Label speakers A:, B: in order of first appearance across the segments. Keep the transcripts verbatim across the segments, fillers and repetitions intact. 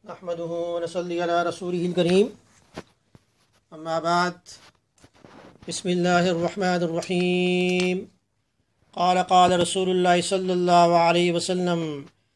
A: نحمده ونصلي على رسوله الكريم اما بعد بسم الله الرحمن الرحيم قال قال رسول الله صلى الله عليه وسلم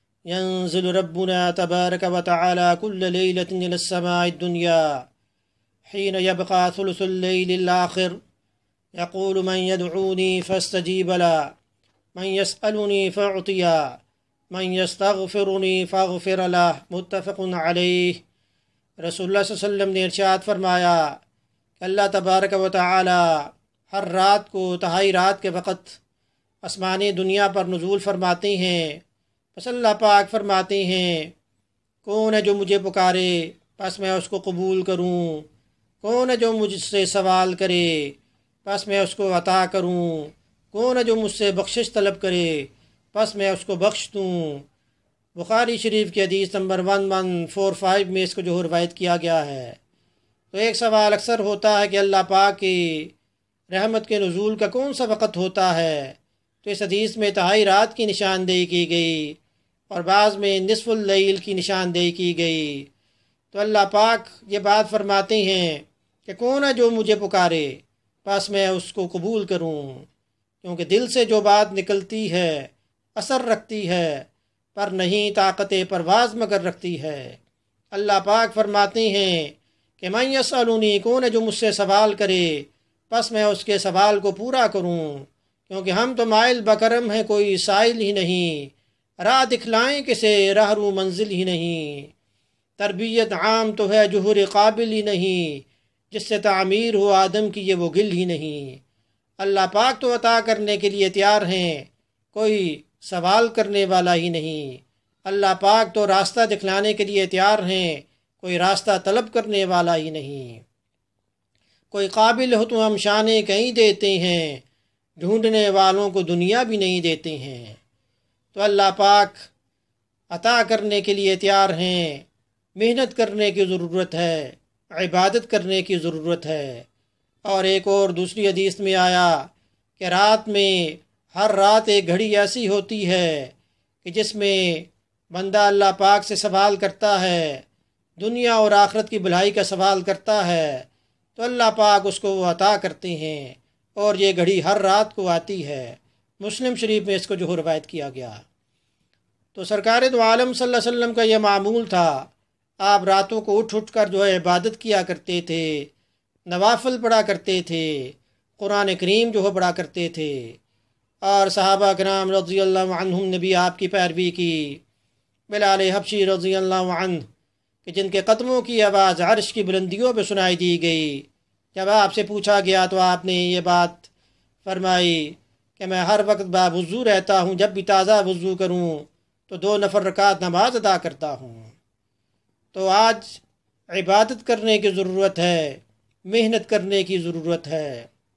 A: ينزل ربنا تبارك وتعالى كل ليلة إلى السماء الدنيا حين يبقى ثلث الليل الآخر يقول من يدعوني فاستجيب له من يسألني فأعطيه من یستغفرنی فاغفر له متفق علیہ۔ رسول اللہ صلی اللہ علیہ وسلم نے ارشاد فرمایا کہ اللہ تبارک و تعالی ہر رات کو تہائی رات کے وقت آسمان دنیا پر نزول فرماتے ہیں۔ پس اللہ پاک فرماتے ہیں کون ہے جو مجھے پکارے پس میں اس کو قبول کروں، کون ہے جو مجھ سے سوال کرے پس میں اس کو عطا کروں، کون ہے جو مجھ سے بخشش طلب کرے پس میں اس کو بخش دوں۔ بخاری شریف کی حدیث نمبر ون ون فور فائیو میں اس کو جو روایت کیا گیا ہے۔ تو ایک سوال اکثر ہوتا ہے کہ اللہ پاک کی رحمت کے نزول کا کون سا وقت ہوتا ہے؟ تو اس حدیث میں تہائی رات کی نشاندہی کی گئی اور بعض میں نصف اللیل کی نشاندہی کی گئی۔ تو اللہ پاک یہ بات فرماتے ہیں کہ کون ہے جو مجھے پکارے پس میں اس کو قبول کروں، کیونکہ دل سے جو بات نکلتی ہے اثر رکھتی ہے پر نہیں طاقت پرواز مگر رکھتی ہے۔ اللہ پاک فرماتے ہیں کہ من یسألنی، کون ہے جو مجھ سے سوال کرے پس میں اس کے سوال کو پورا کروں، کیونکہ ہم تو مائل بکرم ہیں کوئی سائل ہی نہیں، راہ دکھلائیں کسے راہرو منزل ہی نہیں، تربیت عام تو ہے جوہر قابل ہی نہیں، جس سے تعمیر ہو آدم کی یہ وہ گل ہی نہیں۔ اللہ پاک تو عطا کرنے کے لیے تیار ہیں، کوئی سوال کرنے والا ہی نہیں۔ اللہ پاک تو راستہ دکھلانے کے لیے تیار ہیں، کوئی راستہ طلب کرنے والا ہی نہیں۔ کوئی قابل ہو تو ہم شانے کہیں دیتے ہیں، ڈھونڈنے والوں کو دنیا بھی نہیں دیتے ہیں۔ تو اللہ پاک عطا کرنے کے لیے تیار ہیں، محنت کرنے کی ضرورت ہے، عبادت کرنے کی ضرورت ہے۔ اور ایک اور دوسری حدیث میں آیا کہ رات میں ہر رات ایک گھڑی ایسی ہوتی ہے کہ جس میں بندہ اللہ پاک سے سوال کرتا ہے، دنیا اور آخرت کی بھلائی کا سوال کرتا ہے تو اللہ پاک اس کو وہ عطا کرتے ہیں، اور یہ گھڑی ہر رات کو آتی ہے۔ مسلم شریف میں اس کو جو روایت کیا گیا۔ تو سرکار دو عالم صلی اللہ علیہ وسلم کا یہ معمول تھا، آپ راتوں کو اٹھ اٹھ کر جو ہے عبادت کیا کرتے تھے، نوافل پڑھا کرتے تھے، قرآن کریم جو ہے پڑھا کرتے تھے، اور صحابہ کرام رضی اللہ عنہم نے بھی آپ کی پیروی کی۔ بلال حبشی رضی اللہ عنہ کہ جن کے قدموں کی آواز عرش کی بلندیوں پہ سنائی دی گئی، جب آپ سے پوچھا گیا تو آپ نے یہ بات فرمائی کہ میں ہر وقت باوضو رہتا ہوں، جب بھی تازہ وضو کروں تو دو نفل رکعت نماز ادا کرتا ہوں۔ تو آج عبادت کرنے کی ضرورت ہے، محنت کرنے کی ضرورت ہے۔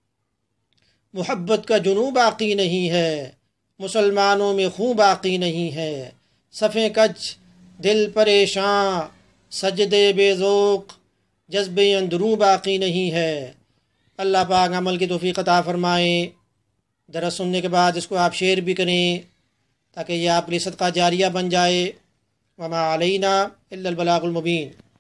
A: محبت کا جنوں باقی نہیں ہے، مسلمانوں میں خوں باقی نہیں ہے، صفیں کج دل پریشاں سجدے بے ذوق، جذبے اندروں باقی نہیں ہے۔ اللہ پاک عمل کی توفیق عطا فرمائیں۔ درس سننے کے بعد اس کو آپ شیئر بھی کریں تاکہ یہ آپ کے لیے صدقہ جاریہ بن جائے۔ وما علینا الا البلاغ المبین۔